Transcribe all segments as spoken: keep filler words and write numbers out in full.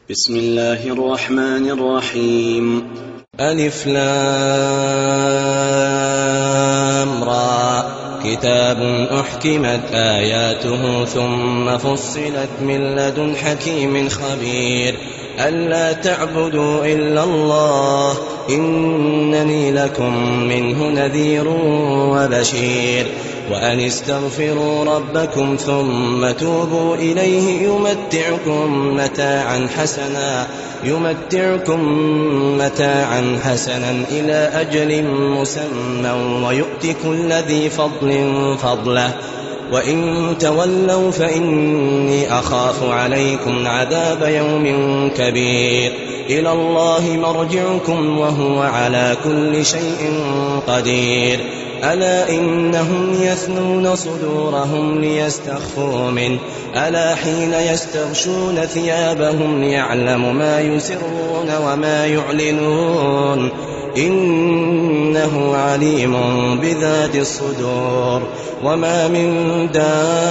بسم الله الرحمن الرحيم. ألف لام را كتاب أحكمت آياته ثم فصلت من لدن حكيم خبير ألا تعبدوا إلا الله إنني لكم منه نذير وبشير وأن استغفروا ربكم ثم توبوا إليه يمتعكم متاعا حسنا يمتعكم متاعا حسنا إلى أجل مسمى ويؤت كل ذي فضل فضله وإن تولوا فإني أخاف عليكم عذاب يوم كبير إلى الله مرجعكم وهو على كل شيء قدير ألا إنهم يثنون صدورهم ليستخفوا منه ألا حين يستغشون ثيابهم ليعلم ما يسرون وما يعلنون إنه عليم بذات الصدور وما من دابة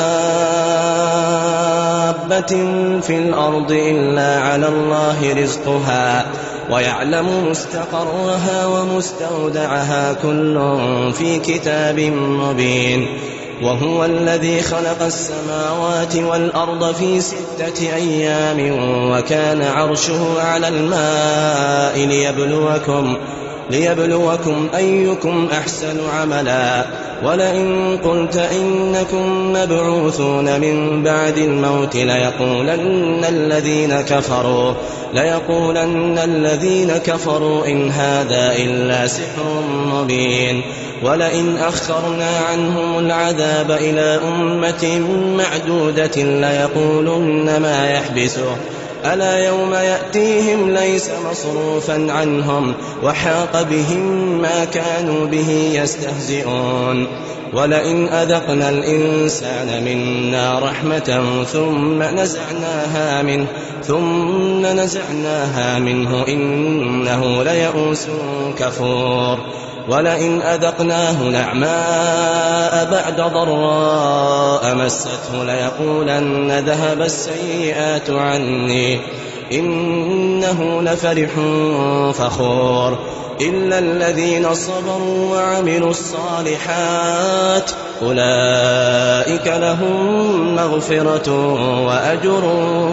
في الأرض إلا على الله رزقها ويعلم مستقرها ومستودعها كل في كتاب مبين وهو الذي خلق السماوات والأرض في ستة أيام وكان عرشه على الماء ليبلوكم ليبلوكم أيكم أحسن عملا ولئن قلت إنكم مبعوثون من بعد الموت ليقولن الذين كفروا ليقولن الذين كفروا إن هذا إلا سحر مبين ولئن أخرنا عنهم العذاب إلى أمة معدودة ليقولن ما يحبسه ألا يوم يأتيهم ليس مصروفا عنهم وحاق بهم ما كانوا به يستهزئون ولئن أذقنا الإنسان منا رحمة ثم نزعناها منه ثم نزعناها منه إنه ليئوس كفور ولئن أذقناه نعماء بعد ضراء مسته ليقولن ذهب السيئات عني إنه لفرح فخور إلا الذين صبروا وعملوا الصالحات أولئك لهم مغفرة وأجر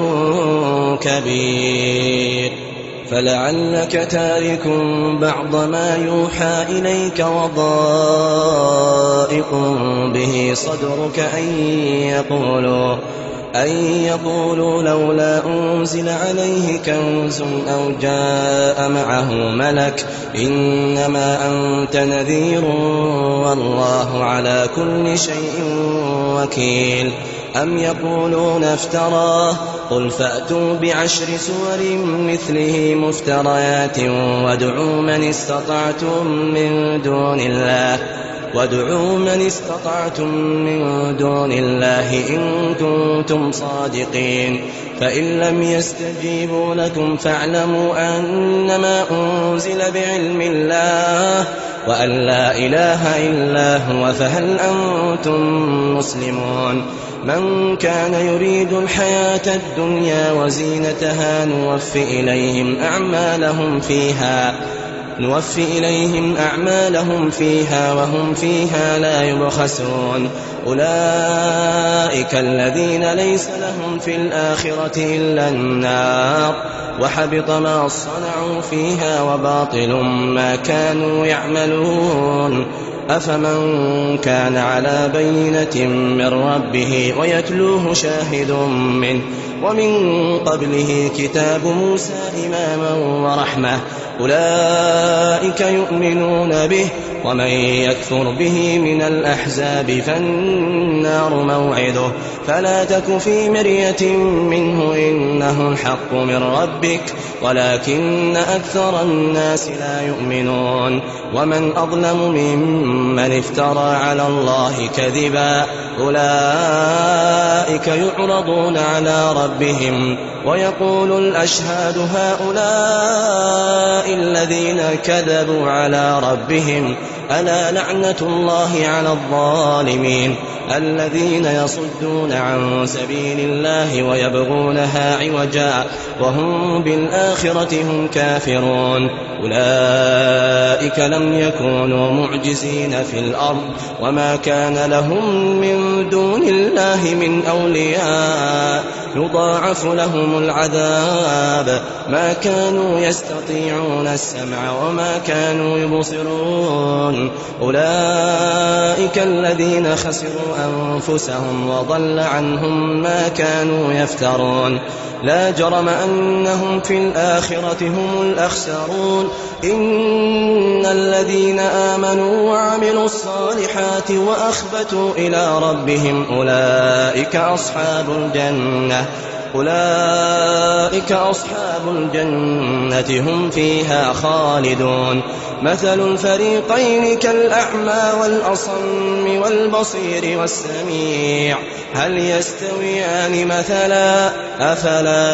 كبير فلعلك تارك بعض ما يوحى إليك وضائق به صدرك أن يقولوا أن يقولوا لولا أنزل عليه كنز أو جاء معه ملك إنما أنت نذير والله على كل شيء وكيل أم يقولون افتراه قل فأتوا بعشر سور مثله مفتريات وادعوا من استطعتم من دون الله وادعوا من استطعتم من دون الله إن كنتم صادقين فإن لم يستجيبوا لكم فاعلموا أنما أنزل بعلم الله وأن لا إله إلا هو فهل أنتم مسلمون من كان يريد الحياة الدنيا وزينتها نوفي إليهم أعمالهم فيها نوفي إليهم أعمالهم فيها وهم فيها لا يبخسون أولئك الذين ليس لهم في الآخرة إلا النار وحبط ما صنعوا فيها وباطل ما كانوا يعملون أفمن كان على بينة من ربه ويتلوه شاهد منه ومن قبله كتاب موسى إماما ورحمة أولئك يؤمنون به ومن يكفر به من الأحزاب فالنار موعده فلا تك في مرية منه إنه الحق من ربك ولكن أكثر الناس لا يؤمنون ومن أظلم ممن افترى على الله كذبا أولئك يعرضون على ربهم ويقول الأشهاد هؤلاء الذين كذبوا على ربهم ألا لعنة الله على الظالمين الذين يصدون عن سبيل الله ويبغونها عوجا وهم بالآخرة هم كافرون أولئك لم يكونوا معجزين في الأرض وما كان لهم من دون الله من أولياء يضاعف لهم العذاب ما كانوا يستطيعون السمع وما كانوا يبصرون أولئك الذين خسروا أنفسهم وضل عنهم ما كانوا يفترون لا جرم أنهم في الآخرة هم الأخسرون إن الذين آمنوا وعملوا الصالحات وأخبتوا إلى ربهم أولئك أصحاب الجنة أولئك أصحاب الجنة هم فيها خالدون مثل الفريقين كالأعمى والأصم والبصير والسميع هل يستويان مثلا أفلا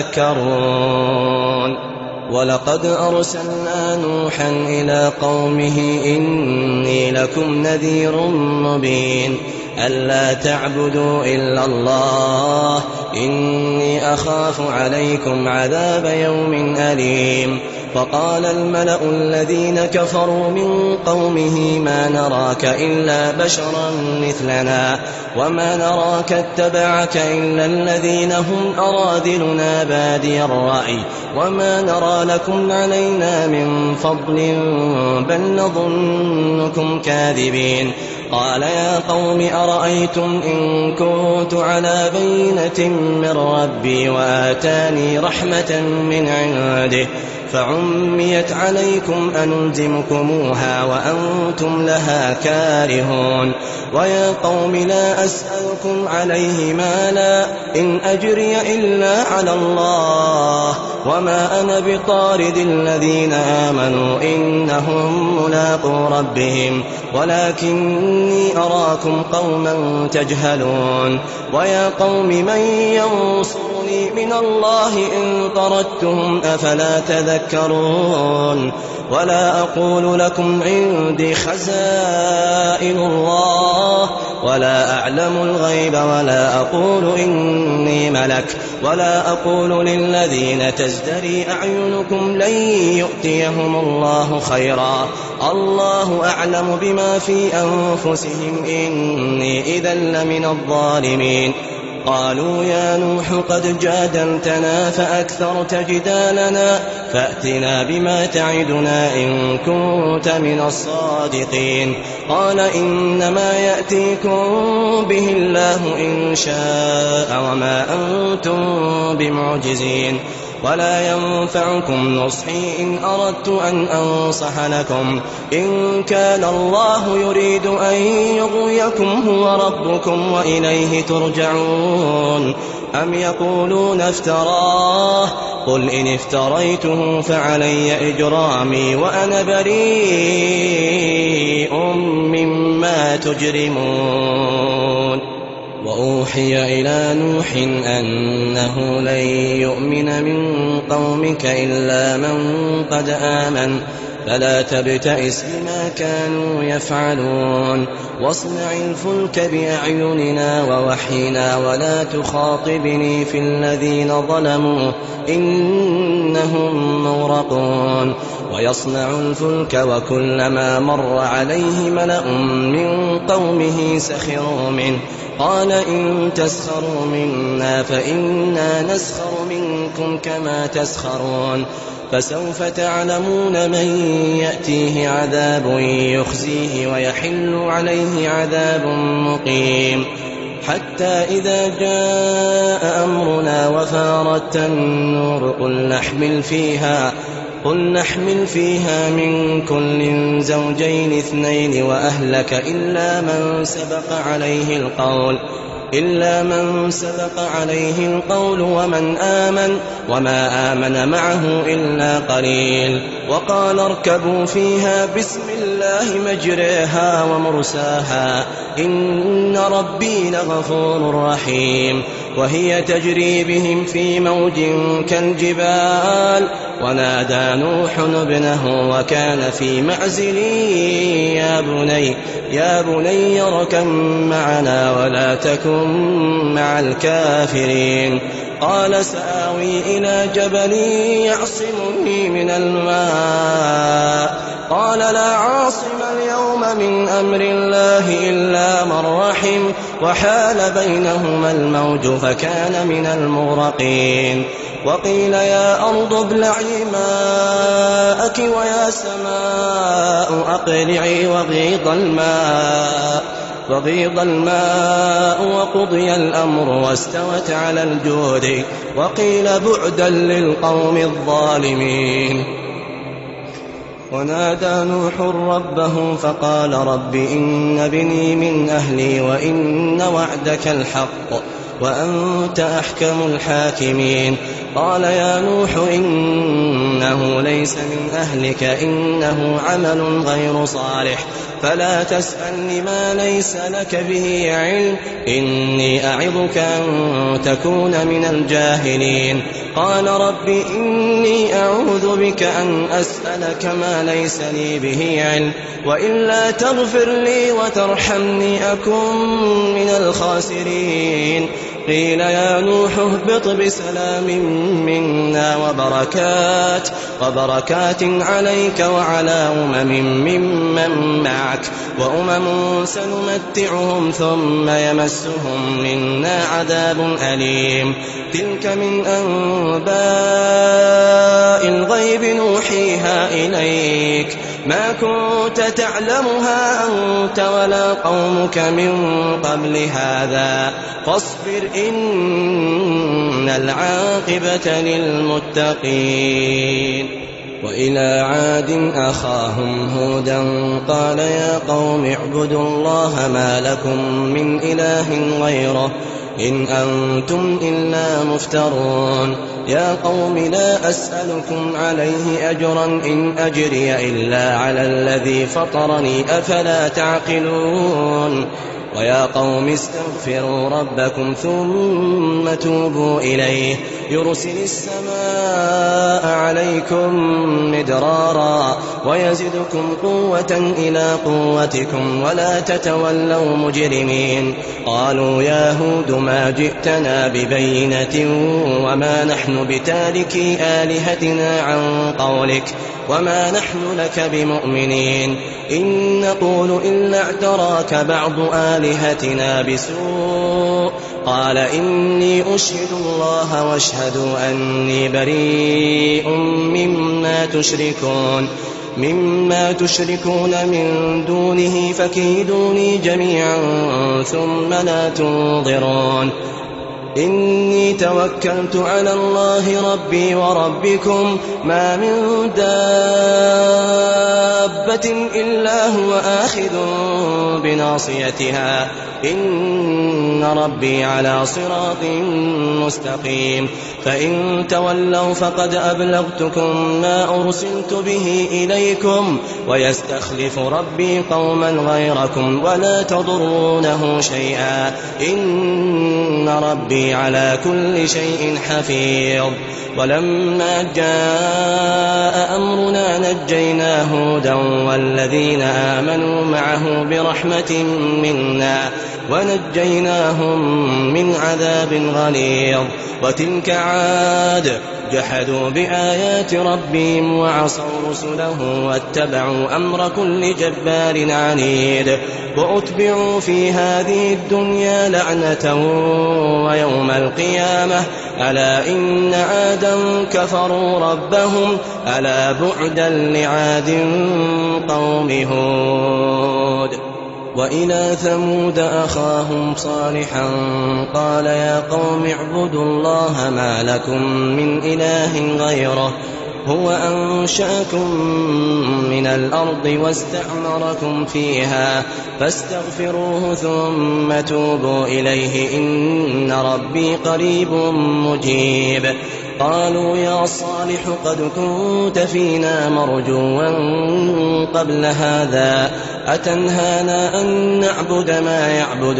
تذكرون ولقد أرسلنا نوحا إلى قومه إني لكم نذير مبين ألا تعبدوا إلا الله إني أخاف عليكم عذاب يوم أليم فقال الملأ الذين كفروا من قومه ما نراك إلا بشرا مثلنا وما نراك اتبعك إلا الذين هم أراذلنا بادي الرأي وما نرى لكم علينا من فضل بل نظنكم كاذبين قال يا قوم أرأيتم إن كنت على بينة من ربي وآتاني رحمة من عنده فعميت عليكم أنلزمكموها وأنتم لها كارهون ويا قوم لا أسألكم عليه مالا إن أجري إلا على الله وما أنا بطارد الذين آمنوا إنهم ملاقو ربهم ولكني أراكم قوما تجهلون ويا قوم من ينصرني من الله إن طردتهم أفلا تذكرون ولا أقول لكم عندي خزائن الله ولا أعلم الغيب ولا أقول إني ملك ولا أقول للذين تزدري أعينكم لن يؤتيهم الله خيرا الله أعلم بما في أنفسهم إني إذا لمن الظالمين قالوا يا نوح قد جادلتنا فأكثرت جدالنا فأتنا بما تعدنا إن كنت من الصادقين قال إنما يأتيكم به الله إن شاء وما أنتم بمعجزين ولا ينفعكم نصحي إن أردت أن أنصح لكم إن كان الله يريد أن يغويكم هو ربكم وإليه ترجعون أم يقولون افتراه قل إن افتريته فعلي إجرامي وأنا بريء مما تجرمون وأوحي إلى نوح أنه لن يؤمن من قومك إلا من قد آمن فلا تبتئس بما كانوا يفعلون واصنع الفلك بأعيننا ووحينا ولا تخاطبني في الذين ظلموا إنهم مغرقون ويصنع الفلك وكلما مر عليه ملأ من قومه سخروا منه قال إن تسخروا منا فإنا نسخر منكم كما تسخرون فسوف تعلمون من يأتيه عذاب يخزيه ويحل عليه عذاب مقيم حتى إذا جاء أمرنا وفارت النور قل نحمل فيها قل نحمل فيها من كل زوجين اثنين وأهلك إلا من سبق عليه القول إلا من سبق عليه القول ومن آمن وما آمن معه إلا قليل. وقال اركبوا فيها بسم الله مجريها ومرساها إن ربي لغفور رحيم. وهي تجري بهم في موج كالجبال ونادى نوح ابنه وكان في معزل يا بني يا بني اركب معنا ولا تكن مع الكافرين. قال سآوي إلى جبل يعصمني من الماء قال لا عاصم اليوم من أمر الله إلا من رحم وحال بينهما الموج فكان من المغرقين. وقيل يا أرض ابلعي ماءك ويا سماء أقلعي وغيض الماء وغيض الماء وقضي الأمر واستوت على الجود وقيل بعدا للقوم الظالمين. ونادى نوح ربه فقال رب إن ابني من أهلي وإن وعدك الحق وأنت أحكم الحاكمين. قال يا نوح إنه ليس من أهلك إنه عمل غير صالح فلا تسألني ما ليس لك به علم إني أعظك أن تكون من الجاهلين. قال رب إني أعوذ بك أن أسألك ما ليس لي به علم وإلا تغفر لي وترحمني أكن من الخاسرين. قيل يا نوح اهبط بسلام منا وبركات وبركات عليك وعلى أمم ممن معك وأمم سنمتعهم ثم يمسهم منا عذاب أليم. تلك من أنباء الغيب نوحيها إليك ما كنت تعلمها أنت ولا قومك من قبل هذا فاصبر إن العاقبة للمتقين. وإلى عاد أخاهم هودا قال يا قوم اعبدوا الله ما لكم من إله غيره إن أنتم إلا مفترون. يا قوم لا أسألكم عليه أجرا إن أجري إلا على الذي فطرني أفلا تعقلون. ويا قوم استغفروا ربكم ثم توبوا إليه يرسل السماء عليكم مدرارا ويزدكم قوة إلى قوتكم ولا تتولوا مجرمين. قالوا يا هود ما جئتنا ببينة وما نحن بتاركي آلهتنا عن قولك وما نحن لك بمؤمنين إن نقول إلا اعتراك بعض آلهتنا بسوء. قال إني أشهد الله واشهدوا أني بريء مما تشركون مما تشركون من دونه فكيدوني جميعا ثم لا تنظرون. إني توكلت على الله ربي وربكم ما من دابة إلا هو آخذ بناصيتها إن ربي على صراط مستقيم. فإن تولوا فقد أبلغتكم ما أرسلت به إليكم ويستخلف ربي قوما غيركم ولا تضرونه شيئا إن ربي على كل شيء حفيظ. ولما جاء أمرنا نجينا هودا والذين آمنوا معه برحمة منا ونجيناهم من عذاب غليظ. وتلك عاد جحدوا بآيات ربهم وعصوا رسله واتبعوا أمر كل جبار عنيد. وأتبعوا في هذه الدنيا لعنة ويوم القيامة ألا إن عادا كفروا ربهم ألا بعدا لعاد قوم هود. وإلى ثمود أخاهم صالحا قال يا قوم اعبدوا الله ما لكم من إله غيره هو أنشأكم من الأرض واستعمركم فيها فاستغفروه ثم توبوا إليه إن ربي قريب مجيب. قالوا يا صالح قد كنت فينا مرجوا قبل هذا أتنهانا أن نعبد ما يعبد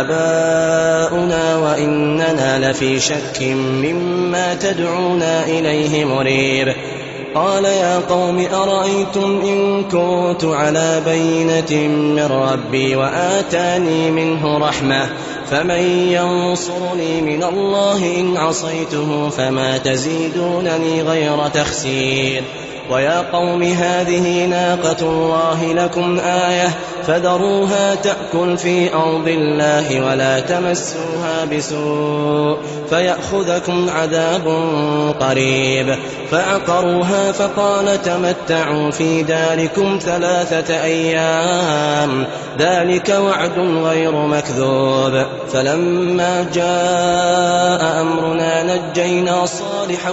آباؤنا وإننا لفي شك مما تدعونا إليه مريب. قال يا قوم أرأيتم إن كنت على بينة من ربي وآتاني منه رحمة فمن ينصرني من الله إن عصيته فما تزيدونني غير تخسير. ويا قوم هذه ناقة الله لكم آية فذروها تأكل في أرض الله ولا تمسوها بسوء فيأخذكم عذاب قريب. فعقروها فقال تمتعوا في داركم ثلاثة أيام ذلك وعد غير مكذوب. فلما جاء أمرنا نجينا صالحا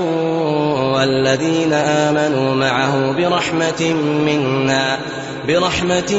والذين آمنوا معه برحمة منا برحمة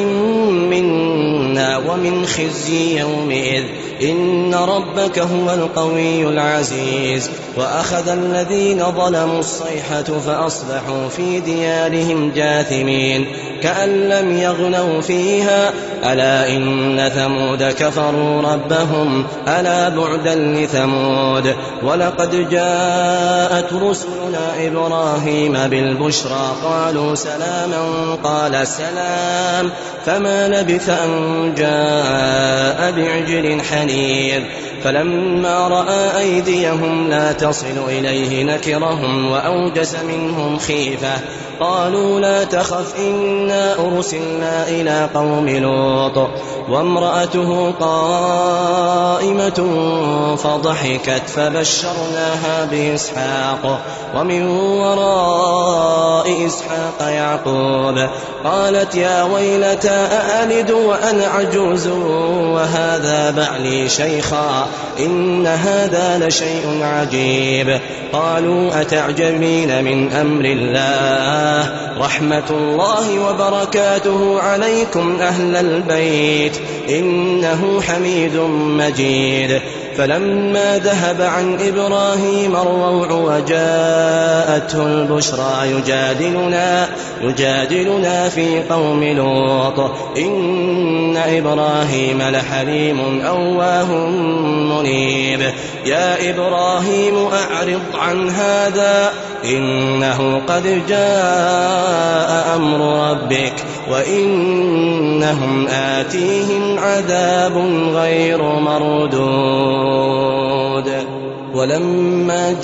منا ومن خزي يومئذ إن ربك هو القوي العزيز. وأخذ الذين ظلموا الصيحة فأصبحوا في ديارهم جاثمين كأن لم يغنوا فيها ألا إن ثمود كفروا ربهم ألا بعدا لثمود. ولقد جاءت رسلنا إبراهيم بالبشرى قالوا سلاما قال سلام فما لبث أن جاء بعجل حنير. فلما رأى أيديهم لا تصل إليه نكرهم وأوجس منهم خيفة قالوا لا تخف إنا أرسلنا إلى قوم لوط وامرأته قائمة فضحكت فبشرناها بإسحاق ومن وراء إسحاق يعقوب قالت يا ويلتى أألد وأنا عجوز وهذا بعلي شيخا إن هذا لشيء عجيب. قالوا أتعجبين من أمر الله رحمة الله وبركاته عليكم أهل البيت إنه حميد مجيد. فلما ذهب عن إبراهيم الروع وجاءته البشرى يجادلنا, يجادلنا في قوم لوط إن إبراهيم لحليم أواه منيب. يا إبراهيم أعرض عن هذا إنه قد جاء أمر ربك وإنهم آتيهم عذاب غير مردود. ولما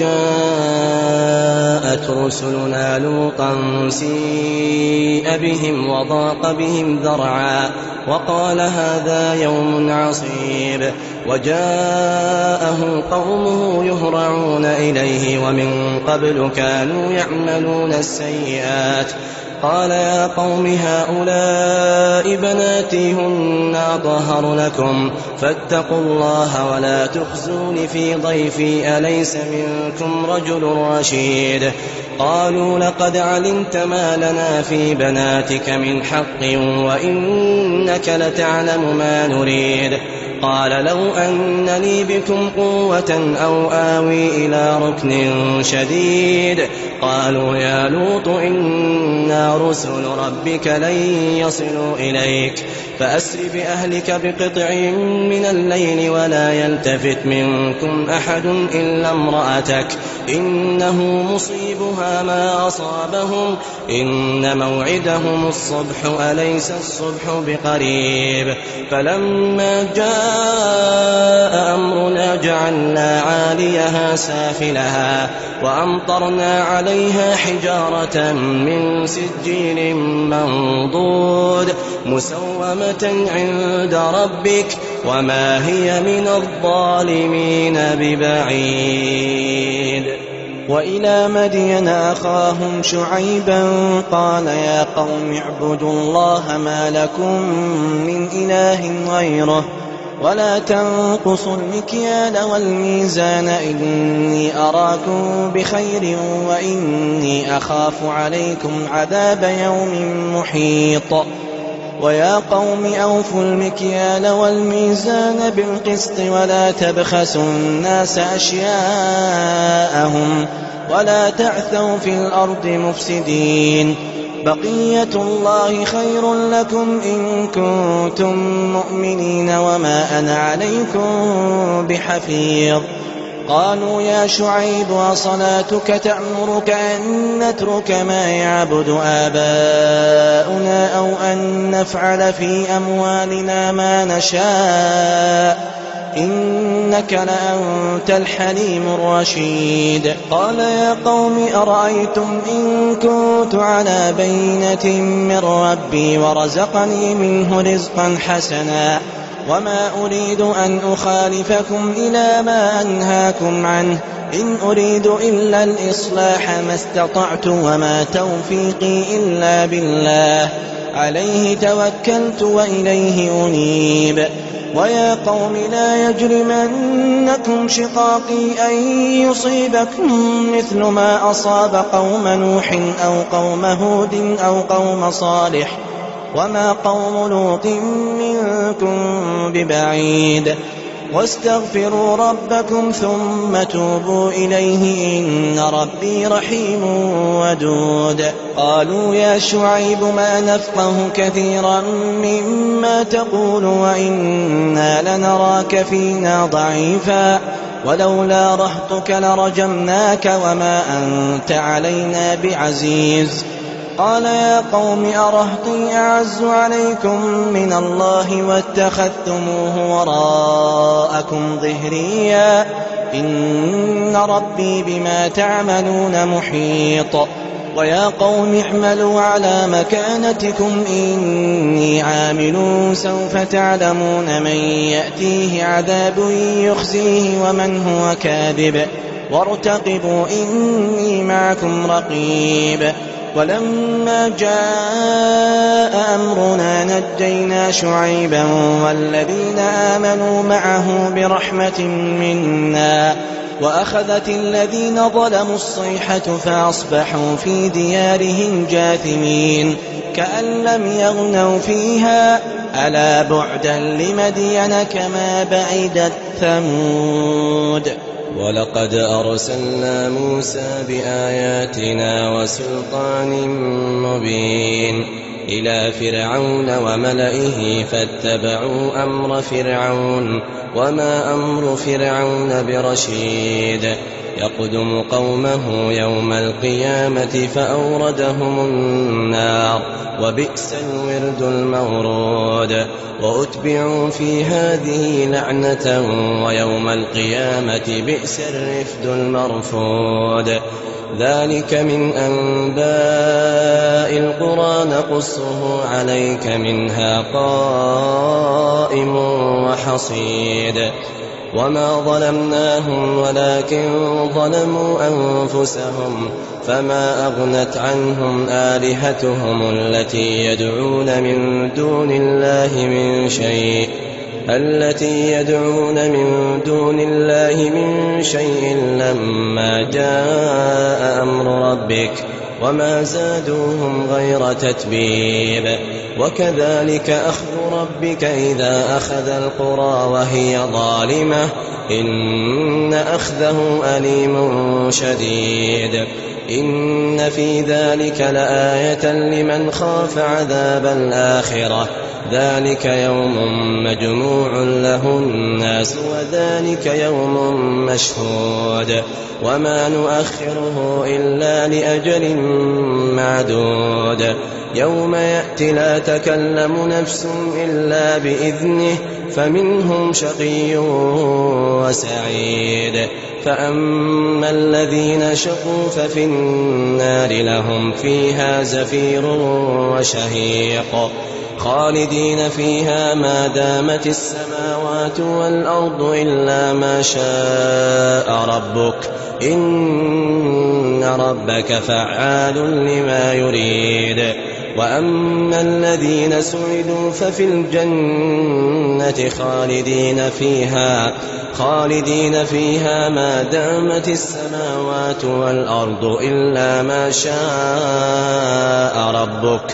جاءت رسلنا لوطا سيء بهم وضاق بهم ذرعا وقال هذا يوم عصيب. وجاءه قومه يهرعون إليه ومن قبل كانوا يعملون السيئات قال يا قوم هؤلاء بناتي هن أطهر لكم فاتقوا الله ولا تخزون في ضيفي أليس منكم رجل رشيد. قالوا لقد علمت ما لنا في بناتك من حق وإنك لتعلم ما نريد. قال لو أن لي بكم قوة أو آوي إلى ركن شديد. قالوا يا لوط إنا رسل ربك لن يصلوا إليك فأسر بأهلك بقطع من الليل ولا يلتفت منكم أحد إلا امرأتك إنه مصيبها ما أصابهم إن موعدهم الصبح أليس الصبح بقريب. فلما جاء أمرنا جعلنا عاليها سافلها وأمطرنا عليها حجارة من سجيل منضود مسومة عند ربك وما هي من الظالمين ببعيد. وإلى مدين أخاهم شعيبا قال يا قوم اعبدوا الله ما لكم من إله غيره ولا تنقصوا المكيال والميزان إني أراكم بخير وإني أخاف عليكم عذاب يوم محيط. ويا قوم أوفوا المكيال والميزان بالقسط ولا تبخسوا الناس أشياءهم ولا تعثوا في الأرض مفسدين. بقية الله خير لكم إن كنتم مؤمنين وما أنا عليكم بحفيظ. قالوا يا شعيب أصلاتك تأمرك أن نترك ما يعبد آباؤنا أو أن نفعل في أموالنا ما نشاء إنك لأنت الحليم الرشيد. قال يا قوم أرأيتم إن كنت على بينة من ربي ورزقني منه رزقا حسنا وما أريد أن أخالفكم إلى ما أنهاكم عنه إن أريد إلا الإصلاح ما استطعت وما توفيقي إلا بالله عليه توكلت وإليه أنيب. ويا قوم لا يجرمنكم شقاقي أن يصيبكم مثل ما أصاب قوم نوح أو قوم هود أو قوم صالح وما قوم لوط منكم ببعيد. واستغفروا ربكم ثم توبوا إليه إن ربي رحيم ودود. قالوا يا شعيب ما نفقه كثيرا مما تقول وإنا لنراك فينا ضعيفا ولولا رهطك لرجمناك وما أنت علينا بعزيز. قال يا قوم أرهطي أعز عليكم من الله واتخذتموه وراءكم ظهريا إن ربي بما تعملون محيط. ويا قوم اعملوا على مكانتكم إني عامل سوف تعلمون من يأتيه عذاب يخزيه ومن هو كاذب وارتقبوا إني معكم رقيب. ولما جاء أمرنا نجينا شعيبا والذين آمنوا معه برحمة منا وأخذت الذين ظلموا الصيحة فأصبحوا في ديارهم جاثمين كأن لم يغنوا فيها ألا بعدا لمدين كما بعدت ثمود. ولقد أرسلنا موسى بآياتنا وسلطان مبين إلى فرعون وملئه فاتبعوا أمر فرعون وما أمر فرعون برشيد. يقدم قومه يوم القيامة فأوردهم النار وبئس الورد المورود. وأتبعوا في هذه لعنة ويوم القيامة بئس الرفد المرفود. ذلك من أنباء القرى نقصه عليك منها قائم وحصيد. وما ظلمناهم ولكن ظلموا أنفسهم فما أغنت عنهم آلهتهم التي يدعون من دون الله من شيء التي يدعون من دون الله من شيء لما جاء أمر ربك وما زادوهم غير تتبيب. وكذلك أخذ ربك إذا أخذ القرى وهي ظالمة إن أخذه أليم شديد. إن في ذلك لآية لمن خاف عذاب الآخرة ذلك يوم مجموع له الناس وذلك يوم مشهود وما نؤخره إلا لأجل معدود. يوم يأتي لا تكلم نفس إلا بإذنه فمنهم شقي وسعيد. فأما الذين شقوا ففي النار لهم فيها زفير وشهيق خالدين فيها ما دامت السماوات والأرض إلا ما شاء ربك إن ربك فعال لما يريد. وأما الذين سعدوا ففي الجنة خالدين فيها خالدين فيها ما دامت السماوات والأرض إلا ما شاء ربك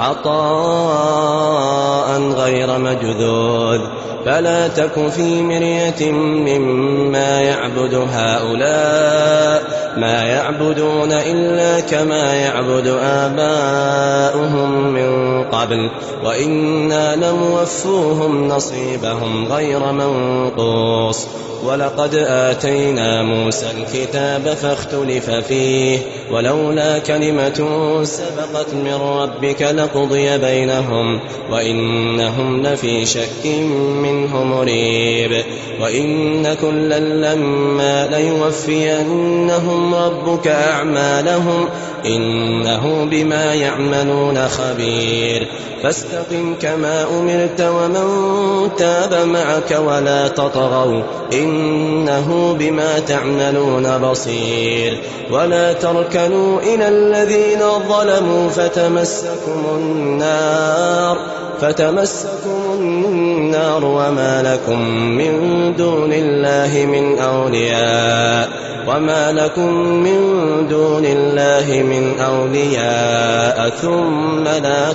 عطاء غير مجذوذ. فلا تك في مرية مما يعبد هؤلاء ما يعبدون إلا كما يعبد آباؤهم من قبل وإنا لموفوهم نصيبهم غير منقوص ولقد آتينا موسى الكتاب فاختلف فيه ولولا كلمة سبقت من ربك لقضي بينهم وإنهم لفي شك منه مريب وإن كلا لما ليوفينهم ربك أعمالهم إنه بما يعملون خبير فاستقم كما أمرت ومن تاب معك ولا تطغوا إنه بما تعملون بصير ولا تركنوا إلى الذين ظلموا فتمسكم النار فتمسكم النار وما لكم من دون الله من أولياء وما لكم من دون الله من أولياء ثم لا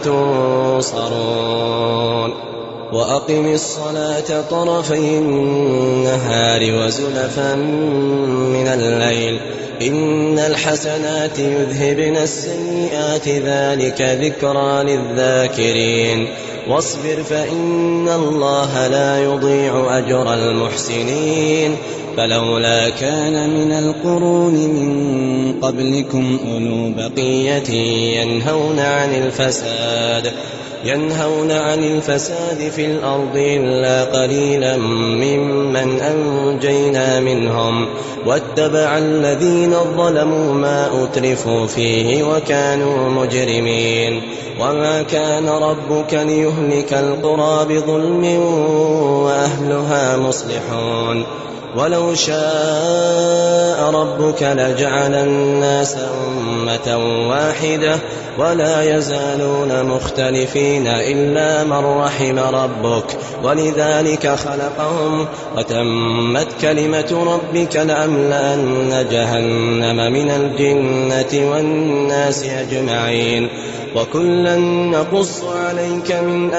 تنصرون وأقم الصلاة طرفي النهار وزلفا من الليل إن الحسنات يذهبن السيئات ذلك ذكرى للذاكرين واصبر فإن الله لا يضيع أجر المحسنين فلولا كان من القرون من قبلكم أولو بقية ينهون عن الفساد ينهون عن الفساد في الأرض إلا قليلا ممن أنجينا منهم واتبع الذين ظلموا ما أترفوا فيه وكانوا مجرمين وما كان ربك ليهلك القرى بظلم وأهلها مصلحون ولو شاء ربك لجعل الناس أمة واحدة ولا يزالون مختلفين إلا من رحم ربك ولذلك خلقهم وتمت كلمة ربك لأملأن جهنم من الجنة والناس أجمعين وكلا نقص عليك من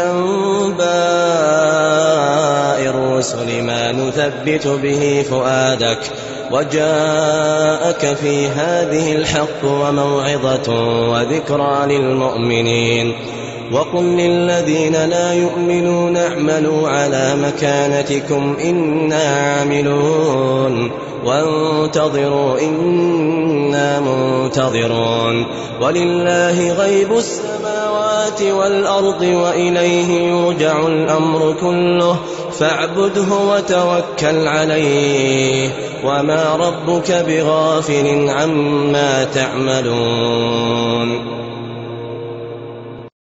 أنباء الرسل ما نثبت به فؤادك وجاءك في هذه الحق وموعظة وذكرى للمؤمنين وقل للذين لا يؤمنون اعملوا على مكانتكم إنا عاملون وانتظروا إنا منتظرون ولله غيب السماوات والأرض وإليه يرجع الأمر كله فاعبده وتوكل عليه وما ربك بغافل عما تعملون